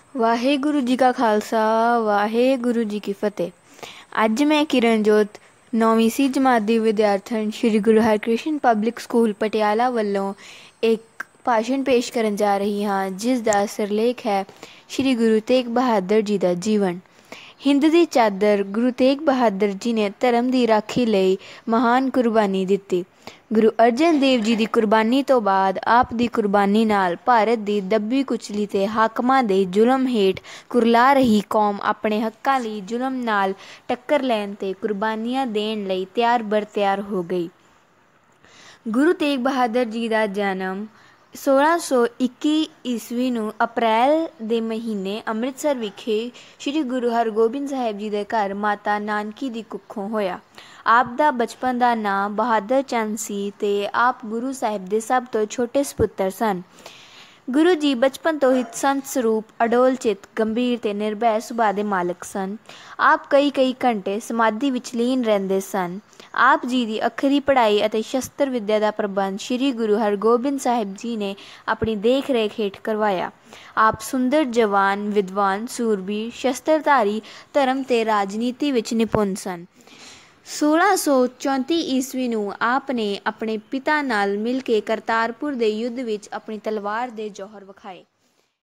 ਵਾਹਿਗੁਰੂ ਜੀ ਕਾ ਖਾਲਸਾ ਵਾਹਿਗੁਰੂ ਜੀ ਕੀ ਫਤਿਹ। ਅੱਜ ਮੈਂ ਕਿਰਨਜੋਤ 9ਵੀਂ ਸੀ ਜਮਾਤ ਦੀ ਵਿਦਿਆਰਥਣ ਸ਼੍ਰੀ ਗੁਰੂ ਹਰਕ੍ਰਿਸ਼ਨ ਪਬਲਿਕ ਸਕੂਲ ਪਟਿਆਲਾ ਵੱਲੋਂ ਇੱਕ ਭਾਸ਼ਣ ਪੇਸ਼ ਕਰਨ ਜਾ ਰਹੀ ਹਾਂ, ਜਿਸ ਦਾ ਸਿਰਲੇਖ ਹੈ ਸ਼੍ਰੀ ਗੁਰੂ ਤੇਗ ਬਹਾਦਰ ਜੀ ਦਾ ਜੀਵਨ। ਹਿੰਦ ਦੀ ਚਾਦਰ ਗੁਰੂ ਤੇਗ ਬਹਾਦਰ ਜੀ ਨੇ ਧਰਮ ਦੀ ਰਾਖੀ ਲਈ ਮਹਾਨ ਕੁਰਬਾਨੀ ਦਿੱਤੀ। ਗੁਰੂ ਅਰਜਨ ਦੇਵ ਜੀ ਦੀ ਕੁਰਬਾਨੀ ਤੋਂ ਬਾਅਦ ਆਪ ਦੀ ਕੁਰਬਾਨੀ ਨਾਲ ਭਾਰਤ ਦੀ ਦੱਬੀ ਕੁਚਲੀ ਤੇ ਹਾਕਮਾਂ ਦੇ ਜ਼ੁਲਮ ਹੇਠ ਕੁਰਲਾ ਰਹੀ ਕੌਮ ਆਪਣੇ ਹੱਕਾਂ ਲਈ ਜ਼ੁਲਮ ਨਾਲ ਟੱਕਰ ਲੈਣ ਤੇ ਕੁਰਬਾਨੀਆਂ ਦੇਣ ਲਈ ਤਿਆਰ ਬਰ ਤਿਆਰ ਹੋ ਗਈ। ਗੁਰੂ ਤੇਗ ਬਹਾਦਰ ਜੀ ਦਾ ਜਨਮ 1621 ਈਸਵੀ ਨੂੰ ਅਪ੍ਰੈਲ ਦੇ ਮਹੀਨੇ ਅੰਮ੍ਰਿਤਸਰ ਵਿਖੇ ਸ਼੍ਰੀ ਗੁਰੂ ਹਰਗੋਬਿੰਦ ਸਾਹਿਬ ਜੀ ਦੇ ਘਰ ਮਾਤਾ ਨਾਨਕੀ ਦੀ ਕੁੱਖੋਂ ਹੋਇਆ। ਆਪ ਦਾ ਬਚਪਨ ਦਾ ਨਾਂ ਬਹਾਦਰ ਚੰਦ ਸੀ ਤੇ ਆਪ ਗੁਰੂ ਸਾਹਿਬ ਦੇ ਸਭ ਤੋਂ ਛੋਟੇ ਸਪੁੱਤਰ ਸਨ। ਗੁਰੂ ਜੀ ਬਚਪਨ ਤੋਂ ਹੀ ਸੰਤ ਸਰੂਪ, ਅਡੋਲ ਚਿੱਤ, ਗੰਭੀਰ ਤੇ ਨਿਰਭੈ ਸੁਭਾਅ ਦੇ ਮਾਲਕ ਸਨ। ਆਪ ਕਈ ਘੰਟੇ ਸਮਾਧੀ ਵਿੱਚ ਲੀਨ ਰਹਿੰਦੇ ਸਨ। ਆਪ ਜੀ ਦੀ ਅੱਖਰੀ ਪੜ੍ਹਾਈ ਅਤੇ ਸ਼ਸਤਰ ਵਿੱਦਿਆ ਦਾ ਪ੍ਰਬੰਧ ਸ਼੍ਰੀ ਗੁਰੂ ਹਰਗੋਬਿੰਦ ਸਾਹਿਬ ਜੀ ਨੇ ਆਪਣੀ ਦੇਖ ਰੇਖ ਹੇਠ ਕਰਵਾਇਆ। ਆਪ ਸੁੰਦਰ ਜਵਾਨ, ਵਿਦਵਾਨ, ਸੂਰਬੀਰ, ਸ਼ਸਤਰਧਾਰੀ, ਧਰਮ ਤੇ ਰਾਜਨੀਤੀ ਵਿੱਚ ਨਿਪੁੰਨ ਸਨ। 1634 ਈਸਵੀ ਨੂੰ ਆਪ ਨੇ ਆਪਣੇ ਪਿਤਾ ਨਾਲ ਮਿਲ ਕੇ ਕਰਤਾਰਪੁਰ ਦੇ ਯੁੱਧ ਵਿੱਚ ਆਪਣੀ ਤਲਵਾਰ ਦੇ ਜੌਹਰ ਵਿਖਾਏ।